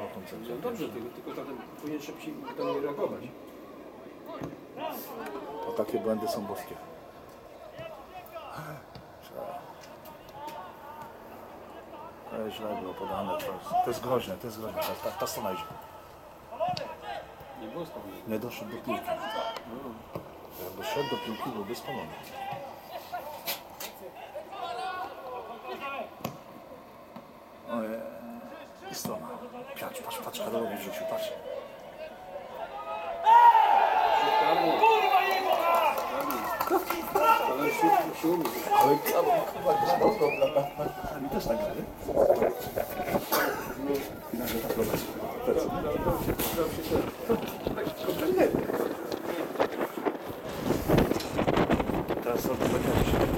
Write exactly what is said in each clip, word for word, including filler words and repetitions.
koncepcją. No dobrze, tylko, tylko tam powinien szybciej do niej reagować. To takie błędy są boskie. To jest źle było podane, to jest, to jest groźne, to jest groźne, ta, ta, ta strona idzie. Nie było spowolnione. Nie doszedł do piłki. No. Jakby szedł do piłki, byłby spalony. Ojej, i strona. Patrz, patrz, patrz, Karolowi w życiu, patrz. Ale się umie. Ale chyba grał dobra. A mi też tak grali. Inaczej tak robić. Teraz sobie będzie się.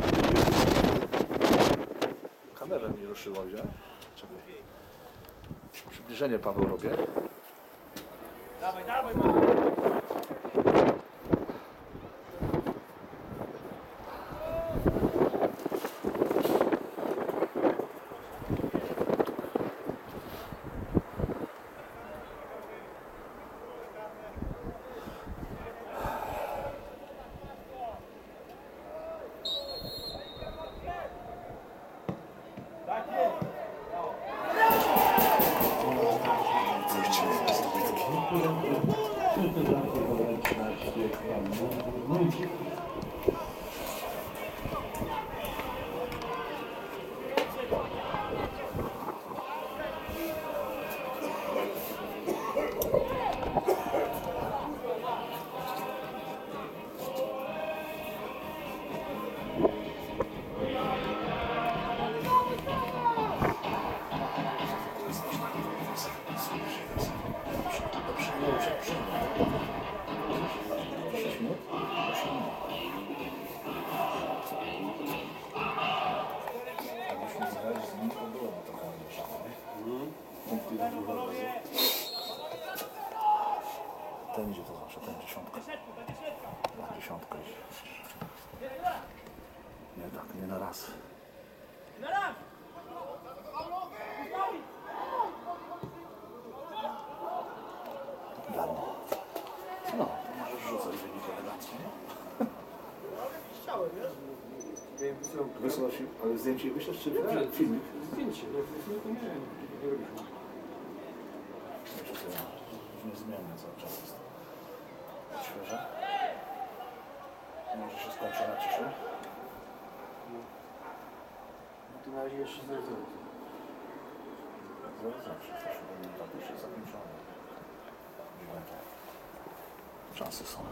Kamerę mi ruszyła, wziąłem. Czekaj. Przybliżenie, Paweł, robię. Dawaj, dawaj, Ten idzie to zawsze, ten dziesiątka. Na dziesiątkę idzie. Nie tak, nie na raz. Dla mnie. No, to możesz rzucać wynik elegancko, nie? Wysłał się, ale zdjęcie wyślesz czy filmik? Zdjęcie, no filmiku nie, nie robiliśmy. Myślę, że niezmiennie cały czas jest. Świeże. Może się skończy na ciszy. No to na razie jeszcze zero zero. Zawsze coś minuta to już jest zakończone. Szansy są.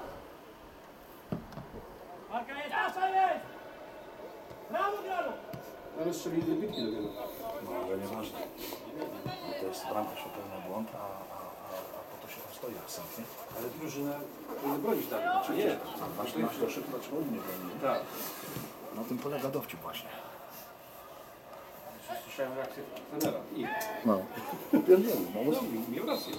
Marka jest, nasza jest! Brawo, brawo! Ale strzeli do bitki dopiero. No ale nieważne. To jest bramka się pełna błąd, a, a, a, a po to się stoi akcent, nie? Ale drużyna powinna bronić tak, czy nie? Masz, masz to szybko, czy nie broni. Tak. Na tym polega dowcip właśnie. Słyszałem reakcję trenera. I No. Pierdzieli, no no, miał rację.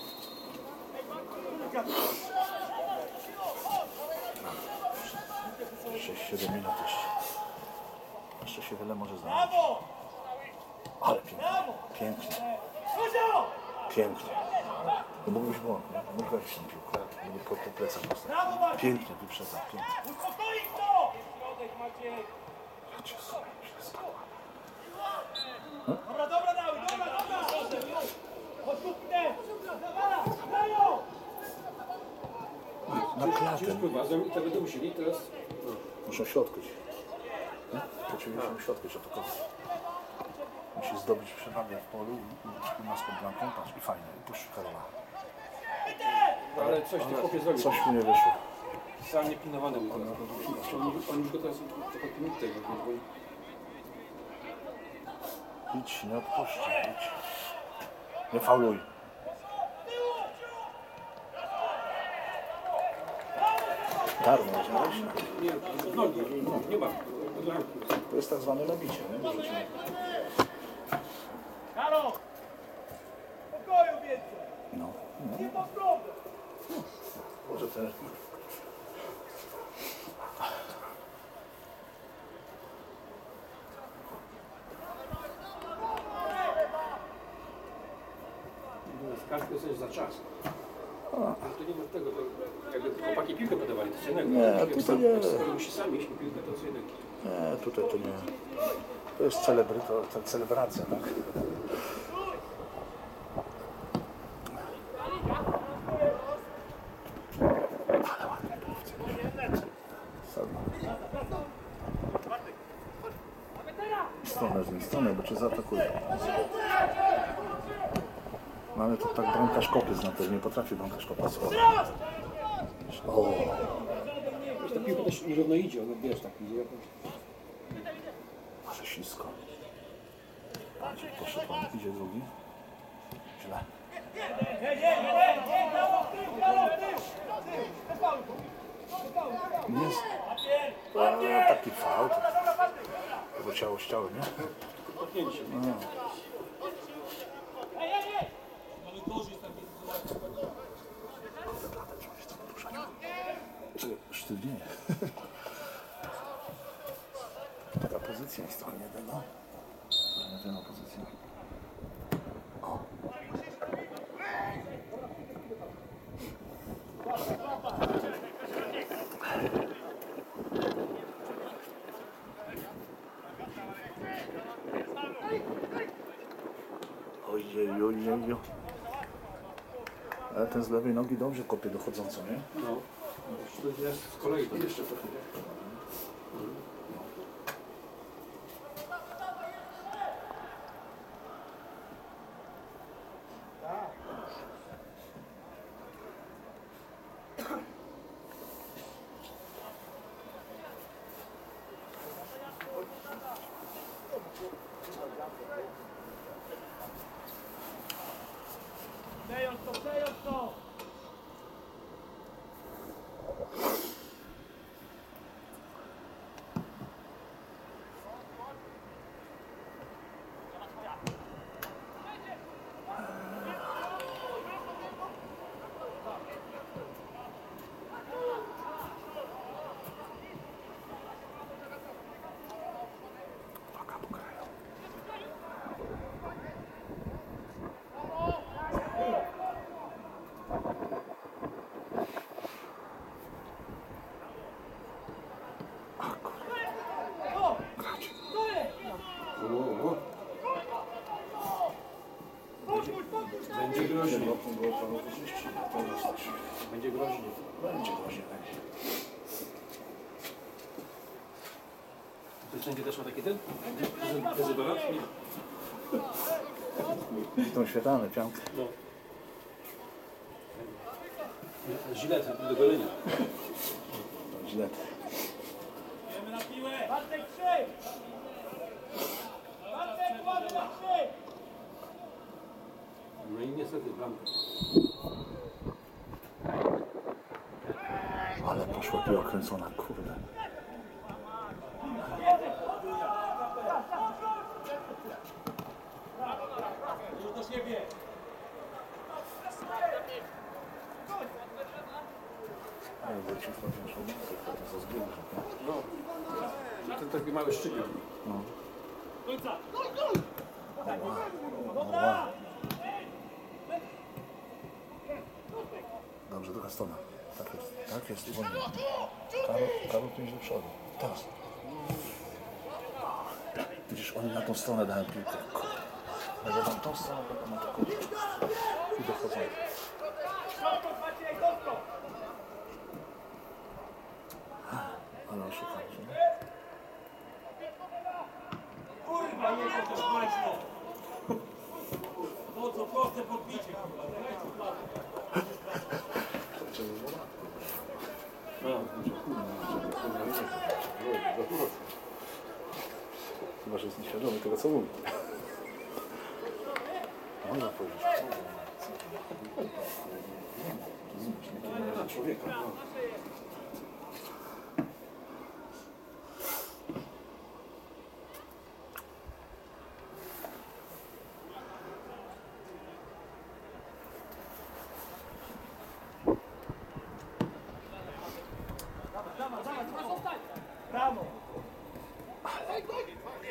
sześć siedem minut jeszcze. Jeszcze się wiele może znaleźć. Ale pięknie. Pięknie. Pięknie. To mógł być błąd, nie? Mógł wejść w tą piłkę. Mógł po, po plecach dostać. Pięknie wyprzedza, pięknie. Uspokoi to! Środek, Maciej! Dobra, dobra, Dały, dobra, dobra! Chodź tu, idę! Zawala, dają! Na klatę. Ciężko bazą i to będą musieli teraz... Muszą środkuć. Nie? Przeciwnie muszą środkuć atakować. Musi zdobyć przewagę w polu i u nas pod bramką, patrz, i fajnie, i puszczy Karola. Ale coś ty chłopie zrobił. Coś mu nie wyszło. Sam niepilnowany był teraz. Oni, oni już go teraz trochę pilnują tego. Idź, nie odpuszczaj, idź. Nie fauluj. Darmo, znaleźć? Nie, od nogi, nie ma. Od ręki. To jest tak zwane nabicie, nie? Wrzucimy. Halo! Pokoju więcej! No. no. Nie ma problemu! Może też. dostajesz za czas. Ale to nie ma tego, to jakby chłopaki piłkę podawali, to co innego. Nie, Jak tutaj sam- nie. jak sam musi sami iść po piłkę, to co innego. Nie, tutaj to nie. To jest celebry, to, to celebracja, tak? Ale ładnie to w stronę z niej stronę, bo cię zaatakuje. No ale to tak bramkarz kopiec na to, nie potrafi bramkarz kopać. O. O. Wiesz, ta piłka też nierówno idzie, ona wiesz, tak idzie jakoś. Ale ślisko. Patrz, poszedł on, idzie drugi. Źle. Nie jest. A, taki faul. Bo ciało z ciałem, nie? Kopnięcie. No. Sztywnieje. Taka pozycja jest trochę nie no. Nie wiem, pozycja. O. Ojej, ojej, ojej. Ale ten z lewej nogi dobrze kopie dochodząco, nie? No. To jest z kolei to jeszcze trochę. Przejąć to, przejąć to! Paka pograją. A kurde. Grać. O, o. Będzie groźnie. Będzie groźnie. Będzie groźnie, będzie. To wszędzie też ma taki ten? Dezodorant? Nie. Tą świetlane, piankę. No. Żylet do golenia. Źle. Idziemy na piłę! Bartek, trzy! Bartek, kładę na trzy! No i niestety bramka. Ale poszła piła kręcona, kurde. Już do siebie! Ale wrócił w pewnym szaleństwie, to za zbiegł, że No. To taki mały szczypior. Końca! Dobra. Dobrze, druga strona. Tak jest, tak jest, wolno. Karol, Karol tu iść do przodu. Teraz. Widzisz, oni na tą stronę dają piłkę. Jak ja dam tą stronę, to mam taką i dochodzą. Szybko, Maciej, dobrze! Ale oszukam, że nie? Kurwa, nie to też głośno! Po co proste podbicie, kurwa? Dajcie platę. Chyba, że jest nieświadomy tego, co mówi. Można powiedzieć. Na człowieka. No. Brawo!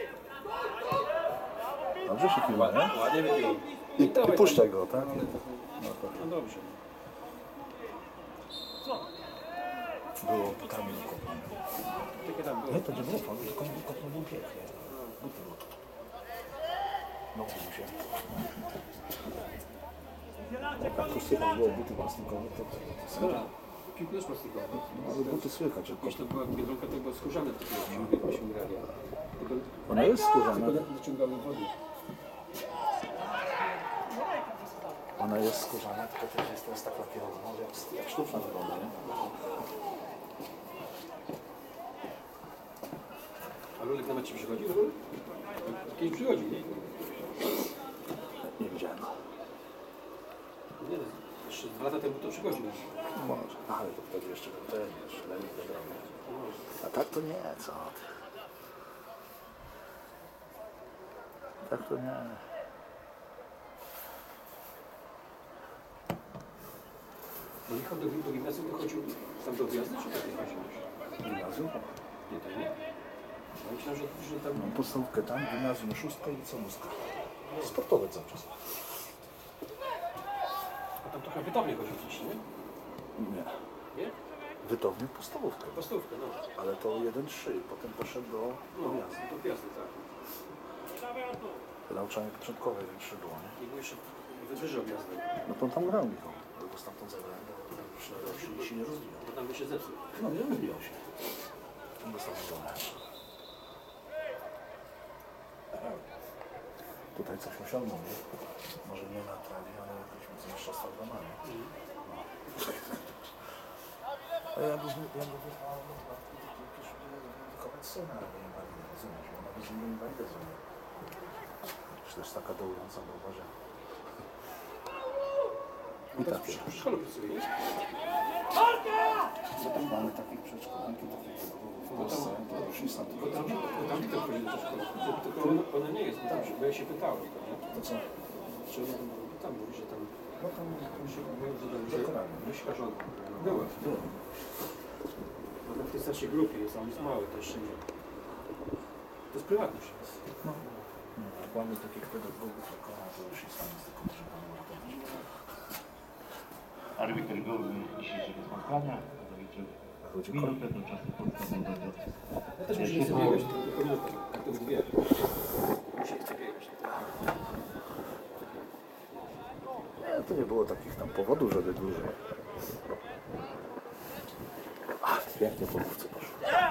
Dobrze się chwila, nie? Ładnie wybił. I puszczaj go, tak? No to No dobrze. było Kamil kopnął. Takie tam było. Nie, to nie było pan, tylko kopnął był pięknie. Buty było. Nogi mu się. Jak to słychać było buty plastikowe, to to Dobra. Piłkę też plastikowe. no, ale buty słychać. jak Jakieś to kopnął. była biedronka, to była skórzane takie, myśmy grali. Tylko- Ona jest skórzana. Tylko naciągały wody. Ona jest skórzana, tylko też jest teraz tak lakierowana, że jak, jak sztuczna wygląda, nie? A Lulek na mecz przychodził? Lul? Kiedyś przychodził, nie? Nie widziałem go. Nie, jeszcze dwa lata temu to przychodził. Może, ale to wtedy jeszcze był ten, wiesz, Lenik wygrał. A tak to nie, co ty. Tak to nie. Bo Michał do, do gimnazjum dochodził tam do wyjazdu, czy tak jechałeś? Gimnazjum? Nie, to nie. No myślałem, że, że tam... Mam podstawówkę tam, gimnazjum szóstka i liceumska. Sportowe cały czas. A tam trochę wytownie chodził gdzieś, nie? Nie. Nie? Wytownie podstawówkę. Postówkę, no. Ale to jeden trzy, potem poszedł do No, wyjazdu. do wyjazdu, tak. Nauczanie początkowe jeden trzy było, nie? I był jeszcze wyżej objazdy, No to on tam grał Michał. Bo go stamtąd zabrałem, bo już na rok się, się nie rozwijał. bo tam by się zepsuł. No nie rozwijał się. On dostał zdolne. Tutaj coś osiągnął, nie? Może nie na trawie, ale jakoś z mistrzostwa dla mamy. A ja go ja go wychowałem wychować syna, albo inwalidę, rozumiesz? Ona by z nim inwalidę zrobiła. Przecież też taka dołująca, bo uważa. I No tak w w szkole pracuje, nie? Bo tam mamy takich przedszkolaki, takich typów w Polsce, to już nie są Bo tylko tam, bo tam Wiktor chodzi do szkoły. To- Tylko ona, ona nie jest, bo, tam, bo ja się pytałem, tylko, nie? to co? Czy ona tam, tam mówi, że tam... No tam Tam się mówią, że tam Dokładnie. że myśla żona. Była. było. No tam w tej starszej grupie jest, a on jest mały, to jeszcze nie. To jest prywatność. No. Jak mamy takich pedagogów jak ona, to już jest tam jest tylko, że tam można powiedzieć. Arbiter główny dzisiejszego spotkania, arbiter A chodzi o minutę do czasu podstawowego. Ja też muszę nie chcę biegać, to tylko minutę, tak to dwie. Mi się chce biegać. Nie, to nie było takich tam powodów, żeby dłużej. Ach, pięknie po główce poszło.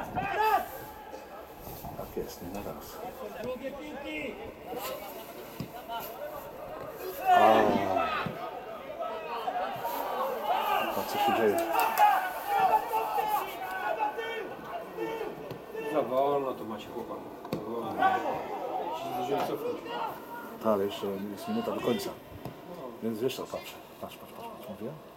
Tak jest, nie na raz. Drugie piłki! A co się dzieje? Za wolno to macie chłopak. Za wolno. Się zdążyłem cofnąć. Tak, ale jeszcze jest minuta do końca. Więc wiesz co, patrz. Patrz, patrz, patrz, patrz, mówię.